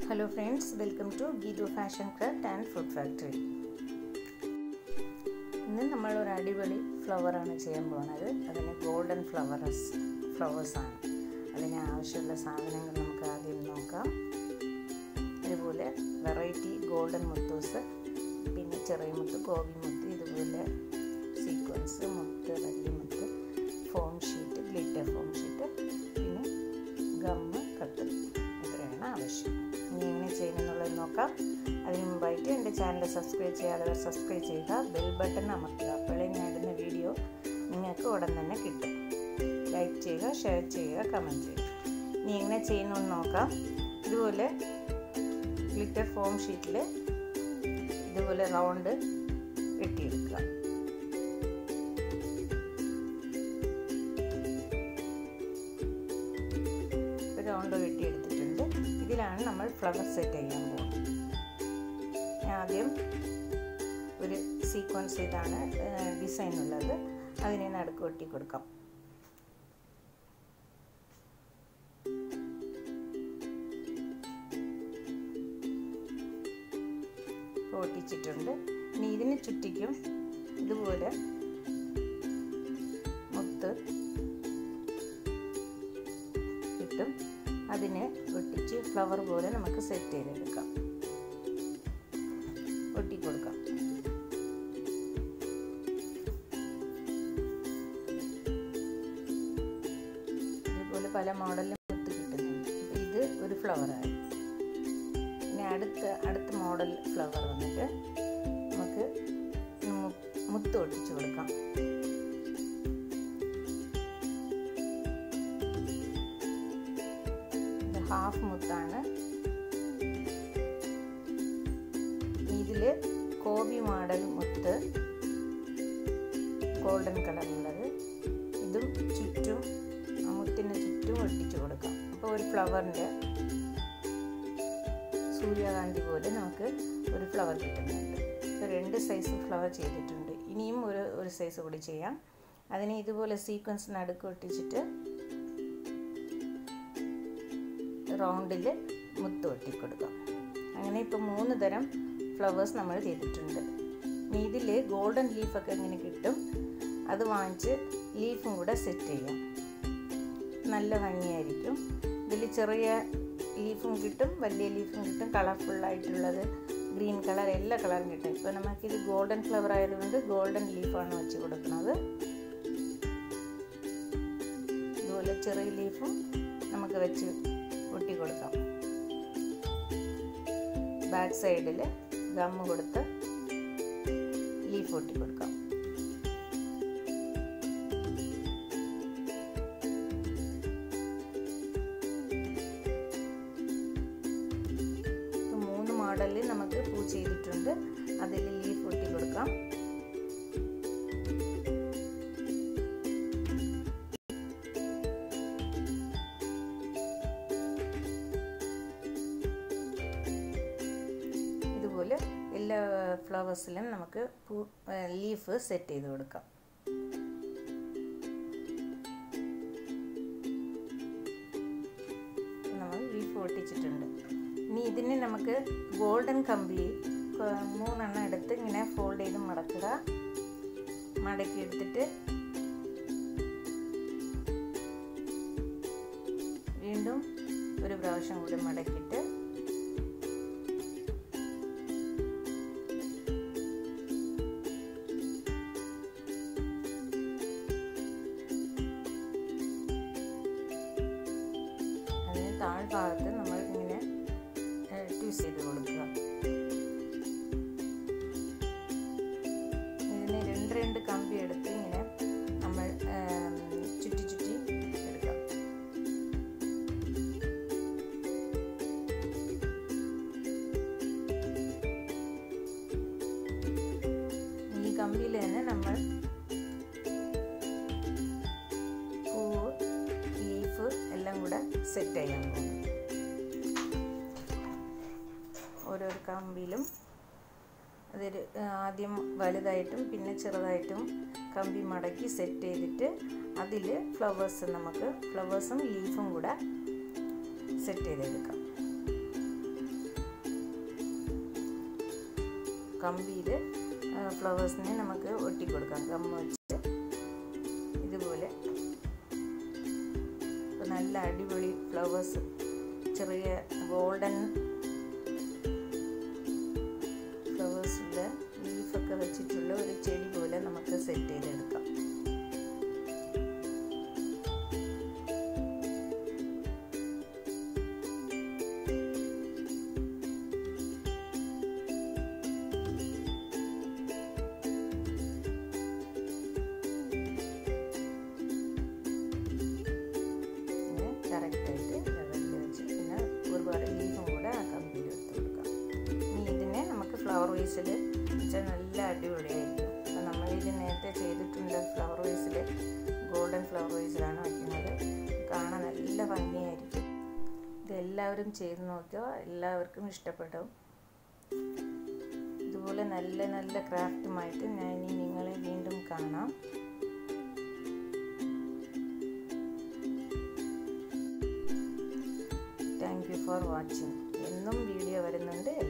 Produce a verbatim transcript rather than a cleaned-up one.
Hello friends, welcome to Gidu Fashion Craft and Fruit Factory. ഇന്ന് നമ്മൾ ഒരു അടിപൊളി ഫ്ലവർ ആണ് ചെയ്യാൻ പോകുന്നത്. അതിന് ഗോൾഡൻ ഫ്ലവേഴ്സ് ഫ്ലവേഴ്സ് ആണ്. അതിന് ആവശ്യമുള്ള സാധനങ്ങൾ നമുക്ക് ആദ്യം നോക്കാം. ഇതുപോലെ വെറൈറ്റി ഗോൾഡൻ മുത്തൂസ്, പിന്നെ ചെറിയ മുത്ത്, ഗോപി മുത്ത്, ഇതുപോലെ സീക്വൻസ് മുത്ത്, വലിയ മുത്ത്, foam sheet, glitter foam sheet, പിന്നെ ഗമ്മ്, കട്ടർ, ഇത്രയാണ് ആവശ്യം. ഇനി എങ്ങനെ ചെയ്യുമെന്നുള്ളത് നോക്കാം. അതിന് മുമ്പായിട്ട് എൻ്റെ ചാനൽ സബ്സ്ക്രൈബ് ചെയ്യാതെ സബ്സ്ക്രൈബ് ചെയ്യുക, ബെൽ ബട്ടൺ അമർത്തുക. അപ്പോഴേ ഞാൻ ഇടുന്ന വീഡിയോ നിങ്ങൾക്ക് ഉടൻ തന്നെ കിട്ടും. ലൈക്ക് ചെയ്യുക, ഷെയർ ചെയ്യുക, കമൻറ്റ് ചെയ്യുക. ഇനി എങ്ങനെ ചെയ്യുന്നതെന്ന് നോക്കാം. ഇതുപോലെ ഗ്ലിറ്റർ ഫോം ഷീറ്റിൽ ഇതുപോലെ റൗണ്ട് വെട്ടിയെടുക്കുക. റൗണ്ട് വെട്ടിയെടുത്തിട്ടുണ്ട്. ഇതിലാണ് നമ്മൾ ഫ്ലവർ സെറ്റ് ചെയ്യാൻ പോകുന്നത്. ആദ്യം ഒരു സീക്വൻസ് ഇതാണ് ഡിസൈൻ ഉള്ളത്, അതിനെ നടുക്ക് ഒട്ടി കൊടുക്കാം. ഒട്ടിച്ചിട്ടുണ്ട്. ഇനി ഇതിന് ചുറ്റിക്കും ഇതുപോലെ മുത്ത് കിട്ടും. അതിനെ ഒട്ടിച്ച് ഫ്ലവർ പോലെ നമുക്ക് സെറ്റ് ചെയ്തെടുക്കാം, ഒട്ടിക്കൊടുക്കാം. ഇതുപോലെ പല മോഡലിലും മുത്ത് കിട്ടുന്നുണ്ട്. ഇത് ഒരു ഫ്ലവറായി. ഇനി അടുത്ത അടുത്ത മോഡൽ ഫ്ലവർ വന്നിട്ട് നമുക്ക് മുത്ത് ഒട്ടിച്ചു കൊടുക്കാം. ഹാഫ് മുത്താണ്. ഇതില് കോബി മോഡൽ മുത്ത്, ഗോൾഡൻ കളറുള്ളത്, ഇതും ചുറ്റും മുത്തിന് ചുറ്റും ഒട്ടിച്ചു കൊടുക്കാം. അപ്പോൾ ഒരു ഫ്ലവറിൻ്റെ സൂര്യകാന്തി പോലെ നമുക്ക് ഒരു ഫ്ലവർ കിട്ടുന്നുണ്ട്. ഇപ്പോൾ രണ്ട് സൈസ് ഫ്ലവർ ചെയ്തിട്ടുണ്ട്. ഇനിയും ഒരു ഒരു സൈസ് കൂടി ചെയ്യാം. അതിന് ഇതുപോലെ സീക്വൻസ് നടുക്ക് ഒട്ടിച്ചിട്ട് റൗണ്ടിൽ മുത്ത് ഒട്ടിക്കൊടുക്കാം. അങ്ങനെ ഇപ്പോൾ മൂന്ന് തരം ഫ്ലവേഴ്സ് നമ്മൾ ചെയ്തിട്ടുണ്ട്. ഇനി ഇതിൽ ഗോൾഡൻ ലീഫൊക്കെ എങ്ങനെ കിട്ടും, അത് വാങ്ങിച്ച് ലീഫും കൂടെ സെറ്റ് ചെയ്യാം. നല്ല ഭംഗിയായിരിക്കും. ഇതിൽ ചെറിയ ലീഫും കിട്ടും, വലിയ ലീഫും കിട്ടും, കളർഫുള്ളായിട്ടുള്ളത്, ഗ്രീൻ കളർ, എല്ലാ കളറും കിട്ടും. ഇപ്പോൾ നമുക്കിത് ഗോൾഡൻ ഫ്ലവർ ആയതുകൊണ്ട് ഗോൾഡൻ ലീഫാണ് വെച്ച് കൊടുക്കുന്നത്. ഇതുപോലെ ചെറിയ ലീഫും നമുക്ക് വെച്ച് ഒട്ടി കൊടുക്കാം. ബാക്ക് സൈഡിൽ ഗമ്മ് കൊടുത്ത് ലീഫ് ഒട്ടി കൊടുക്കാം. മൂന്ന് മോഡലിൽ നമുക്ക് പൂ ചെയ്തിട്ടുണ്ട്. അതിൽ ലീഫ് ഒട്ടി കൊടുക്കാം. ഇതുപോലെ എല്ലാ ഫ്ലവേഴ്സിലും നമുക്ക് പൂ ലീഫ് സെറ്റ് ചെയ്ത് കൊടുക്കാം. നമ്മൾ ലീഫ് ഒട്ടിച്ചിട്ടുണ്ട്. ഇനി ഇതിന് നമുക്ക് ഗോൾഡൻ കമ്പി മൂന്നെണ്ണം എടുത്ത് ഇങ്ങനെ ഫോൾഡ് ചെയ്ത് മടക്കുക. മടക്കി എടുത്തിട്ട് വീണ്ടും ഒരു പ്രാവശ്യം കൂടി മടക്കിയിട്ട് താഴ്ഭാഗത്ത് നമ്മൾ ഇങ്ങനെ ട്വിസ്റ്റ് ചെയ്ത് കൊടുക്കുക. ഇതിന് രണ്ട് രണ്ട് കമ്പി എടുത്ത് ഇങ്ങനെ നമ്മൾ ചുറ്റി ചുറ്റി എടുക്കാം. ഈ കമ്പിയിൽ തന്നെ നമ്മൾ പൂവ്, ലീഫ് എല്ലാം കൂടെ സെറ്റ് ചെയ്യാൻ പോകും. ഓരോരോ കമ്പിയിലും അതൊരു ആദ്യം വലുതായിട്ടും പിന്നെ ചെറുതായിട്ടും കമ്പി മടക്കി സെറ്റ് ചെയ്തിട്ട് അതിൽ ഫ്ലവേഴ്സ് നമുക്ക് ഫ്ലവേഴ്സും ലീഫും കൂടെ സെറ്റ് ചെയ്തെടുക്കാം. കമ്പിയിൽ ഫ്ലവേഴ്സിനെ നമുക്ക് ഒട്ടിക്കൊടുക്കാം. ഗമ്മ വെച്ചിട്ട് ഇതുപോലെ നല്ല അടിപൊളി ഫ്ലവേഴ്സ്, ചെറിയ ഗോൾഡൻ ഫ്ലവേഴ്സിൻ്റെ ലീഫൊക്കെ വെച്ചിട്ടുള്ള ഒരു ചെടി പോലെ നമുക്ക് സെറ്റ് ചെയ്തെടുക്കാം. കറക്റ്റായിട്ട് ലെവലിൽ വെച്ച് പിന്നെ ഒരുപാട് ലീഫും കൂടെ ആ കമ്പിയിൽ എടുത്ത് കൊടുക്കാം. ഇനി ഇതിനെ നമുക്ക് ഫ്ലവർ വേസിൽ വെച്ചാൽ നല്ല അടിപൊളിയായിരിക്കും. അപ്പോൾ നമ്മളിത് നേരത്തെ ചെയ്തിട്ടുണ്ട് ഫ്ലവർ വേസിൽ, ഗോൾഡൻ ഫ്ലവർ വേസിലാണ് വയ്ക്കുന്നത്. കാണാൻ നല്ല ഭംഗിയായിരിക്കും. ഇതെല്ലാവരും ചെയ്ത് നോക്കുക, എല്ലാവർക്കും ഇഷ്ടപ്പെടും. ഇതുപോലെ നല്ല നല്ല ക്രാഫ്റ്റുമായിട്ട് ഞാൻ ഇനി നിങ്ങളെ വീണ്ടും കാണാം. Thank you for watching. എന്നും വീഡിയോ വരുന്നുണ്ട്.